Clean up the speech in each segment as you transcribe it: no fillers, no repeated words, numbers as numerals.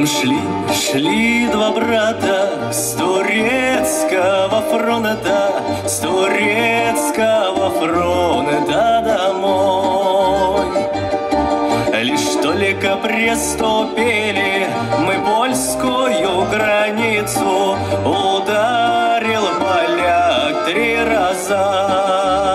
Шли два брата с турецкого фронта, с турецкого фронта домой. Лишь только приступили мы польскую границу, ударил поляк 3 раза.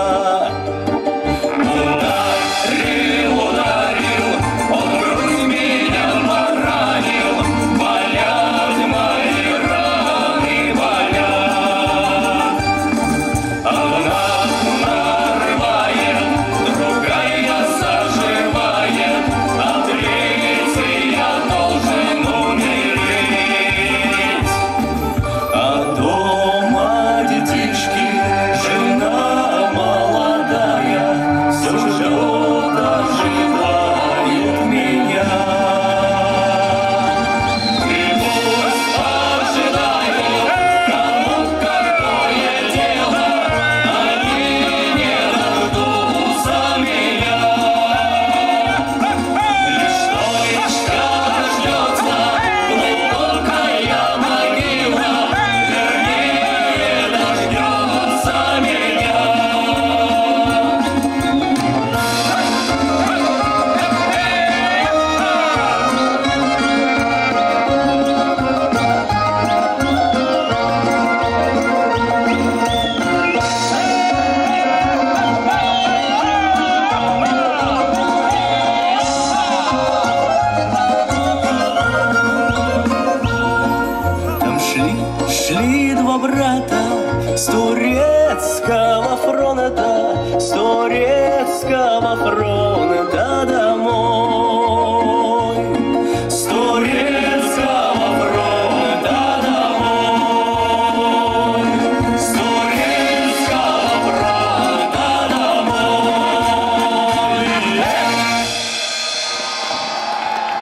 Шли два брата с турецкого фронта, с турецкого фронта.